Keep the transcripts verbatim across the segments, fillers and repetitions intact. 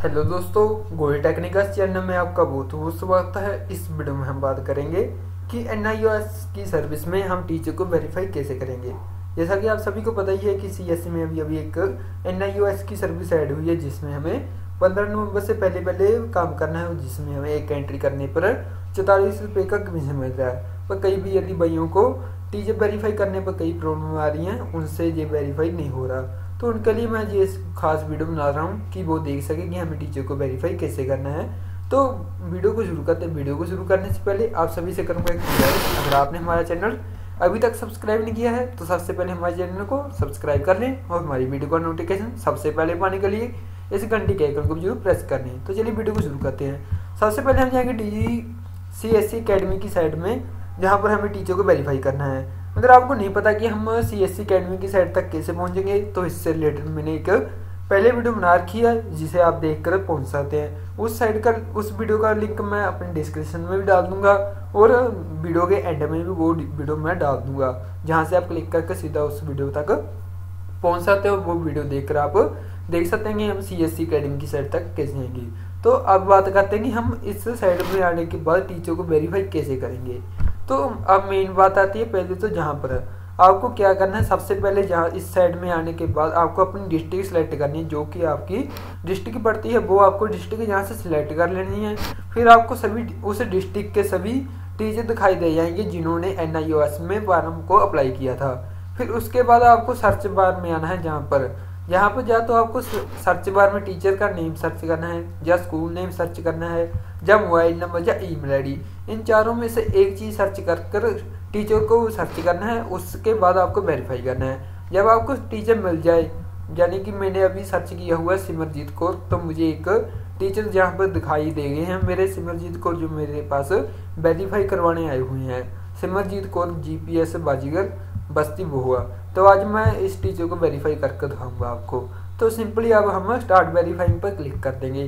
Hello दोस्तों, gold technical channel में आपका बहुत बहुत स्वागत है। इस वीडियो में हम बात करेंगे कि एन आई ओ एस की सर्विस में हम टीचर को वेरीफाई कैसे करेंगे। जैसा कि आप सभी को पता ही है कि सी एस सी में अभी अभी एक एन आई ओ एस की सर्विस ऐड हुई है, जिसमें हमें पंद्रह नवंबर से पहले पहले काम करना है, जिसमें हमें एक एंट्री करने पर चौतालीस रुपये का कमीशन मिल रहा है। पर कई भी यदि भाइयों को टीचर वेरीफाई करने पर कई प्रॉब्लम आ रही हैं, उनसे ये वेरीफाई नहीं हो रहा, तो उनके लिए मैं ये खास वीडियो बना रहा हूँ कि वो देख सके कि हमें टीचर को वेरीफाई कैसे करना है। तो वीडियो को शुरू करते हैं। वीडियो को शुरू करने से पहले आप सभी से करूँगा एक गुजारिश, अगर आपने हमारा चैनल अभी तक सब्सक्राइब नहीं किया है तो सबसे पहले हमारे चैनल को सब्सक्राइब कर लें और हमारी वीडियो का नोटिफिकेशन सबसे पहले पाने के लिए इस घंटी के आइकन को जरूर प्रेस कर लें। तो चलिए वीडियो को शुरू करते हैं। सबसे पहले हम जाएंगे D G C S C academy की साइड में, जहाँ पर हमें टीचर को वेरीफाई करना है। अगर आपको नहीं पता कि हम सी एस सी अकेडमी की साइट तक कैसे पहुंचेंगे, तो इससे रिलेटेड मैंने एक पहले वीडियो बना रखी है, जिसे आप देखकर पहुंच सकते हैं। उस साइट का उस वीडियो का लिंक मैं अपने डिस्क्रिप्शन में भी डाल दूंगा और वीडियो के एंड में भी वो वीडियो मैं डाल दूंगा, जहां से आप क्लिक करके सीधा उस वीडियो तक पहुंच सकते हो। वो वीडियो देखकर आप देख सकते हैं कि हम सी एस सी अकेडमी की साइट तक कैसे जाएंगे। तो अब बात करते हैं कि हम इस साइट में आने के बाद टीचर को वेरीफाई कैसे करेंगे। तो अब मेन बात आती है पहले तो जहाँ पर आपको क्या करना है। सबसे पहले जहाँ इस साइड में आने के बाद आपको अपनी डिस्ट्रिक्ट सेलेक्ट करनी है, जो कि आपकी डिस्ट्रिक्ट पड़ती है, वो आपको डिस्ट्रिक्ट यहाँ से सिलेक्ट कर लेनी है। फिर आपको सभी उस डिस्ट्रिक्ट के सभी टीचर दिखाई दे जाएंगे जिन्होंने एन आई ओ एस में फॉर्म को अप्लाई किया था। फिर उसके बाद आपको सर्च बार में आना है, जहाँ पर यहाँ पर जा तो आपको सर्च बार में टीचर का नेम सर्च करना है, या स्कूल नेम सर्च करना है, या मोबाइल नंबर या ईमेल आईडी। इन चारों में से एक चीज़ सर्च कर कर टीचर को सर्च करना है। उसके बाद आपको वेरीफाई करना है। जब आपको टीचर मिल जाए, यानी कि मैंने अभी सर्च किया हुआ है सिमरजीत कौर, तो मुझे एक टीचर जहाँ पर दिखाई दे गए हैं मेरे सिमरजीत कौर, जो मेरे पास वेरीफाई करवाने आए हुए हैं। Simarjeet Kaur G P S Bazigar Basti Bahua. तो आज मैं इस टीचर को वेरीफाई करके दिखाऊंगा आपको। तो सिंपली अब हम स्टार्ट वेरीफाइंग पर क्लिक कर देंगे।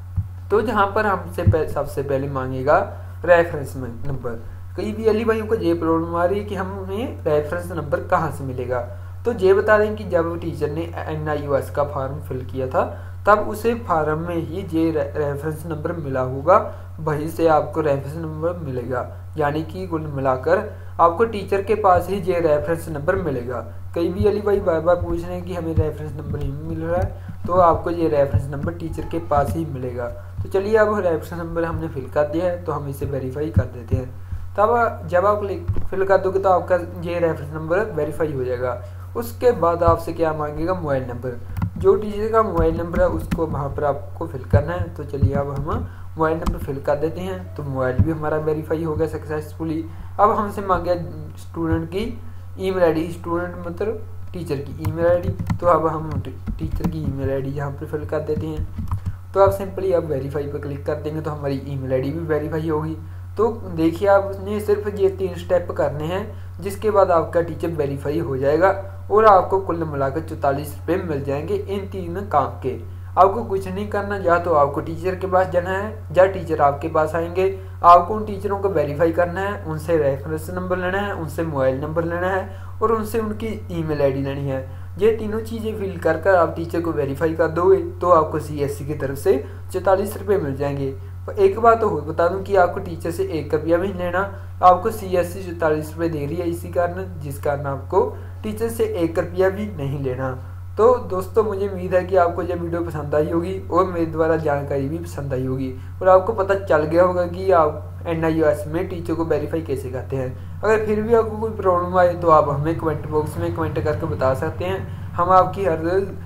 तो जहाँ पर हमसे पह, सबसे पहले मांगेगा रेफरेंस नंबर। कई भी अली भाइयों को ये प्रॉब्लम आ रही है कि हमें रेफरेंस नंबर कहाँ से मिलेगा। तो ये बता दें कि जब टीचर ने एन आई ओ एस का फॉर्म फिल किया था, तब उसे फॉर्म में ही ये रेफरेंस नंबर मिला होगा, वहीं से आपको रेफरेंस नंबर मिलेगा। यानी कि कुल मिलाकर आपको टीचर के पास ही ये रेफरेंस नंबर मिलेगा। कई भी अली भाई बार बार पूछ रहे हैं कि हमें रेफरेंस नंबर नहीं मिल रहा है, तो आपको ये रेफरेंस नंबर टीचर के पास ही मिलेगा। तो चलिए अब रेफरेंस नंबर हमने फिल कर दिया है, तो हम इसे वेरीफाई कर देते हैं। तब जब आप फिल कर दोगे तो आपका ये रेफरेंस नंबर वेरीफाई हो जाएगा। उसके बाद आपसे क्या मांगेगा, मोबाइल नंबर। जो टीचर का मोबाइल नंबर है उसको वहाँ पर आपको फिल करना है। तो चलिए अब हम मोबाइल नंबर फिल कर देते हैं। तो मोबाइल भी हमारा वेरीफाई हो गया सक्सेसफुली। अब हमसे मांगे स्टूडेंट की ईमेल आईडी, स्टूडेंट मतलब टीचर की ईमेल आईडी। तो अब हम टीचर की ईमेल आईडी यहाँ पर फिल कर देते हैं। तो आप सिंपली अब वेरीफाई पर क्लिक कर देंगे तो हमारी ईमेल आईडी भी वेरीफाई होगी। तो देखिए आपने सिर्फ ये तीन स्टेप करने हैं, जिसके बाद आपका टीचर वेरीफाई हो जाएगा और आपको कुल मिलाकर चौतालीस रुपये मिल जाएंगे इन तीन काम के। आपको कुछ नहीं करना, या तो आपको टीचर के पास जाना है या टीचर आपके पास आएंगे। आपको उन टीचरों को वेरीफाई करना है, उनसे रेफरेंस नंबर लेना है, उनसे मोबाइल नंबर लेना है और उनसे उनकी ईमेल आईडी लेनी है। ये तीनों चीज़ें फिल कर कर आप टीचर को वेरीफाई कर दोगे तो आपको सी एस सी की तरफ से चौतालीस रुपये मिल जाएंगे। एक बात तो बता दूं कि आपको टीचर से एक रुपया भी लेना, आपको सी एस सी चौतालीस रुपये दे रही है इसी कारण, जिस कारण आपको टीचर से एक रुपया भी नहीं लेना। तो दोस्तों मुझे उम्मीद है कि आपको यह वीडियो पसंद आई होगी और मेरे द्वारा जानकारी भी पसंद आई होगी और आपको पता चल गया होगा कि आप एन आई ओ एस में टीचर को वेरीफाई कैसे करते हैं। अगर फिर भी आपको कोई प्रॉब्लम आए तो आप हमें कमेंट बॉक्स में कमेंट करके बता सकते हैं, हम आपकी हर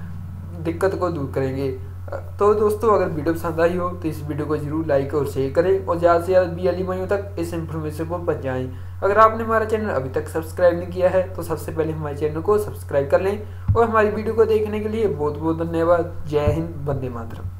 दिक्कत को दूर करेंगे। तो दोस्तों अगर वीडियो पसंद आई हो तो इस वीडियो को जरूर लाइक और शेयर करें और ज़्यादा से ज़्यादा बी अली भाइयों तक इस इन्फॉर्मेशन को पहुँचाएं। अगर आपने हमारा चैनल अभी तक सब्सक्राइब नहीं किया है तो सबसे पहले हमारे चैनल को सब्सक्राइब कर लें और हमारी वीडियो को देखने के लिए बहुत बहुत धन्यवाद। जय हिंद, वंदे मातरम।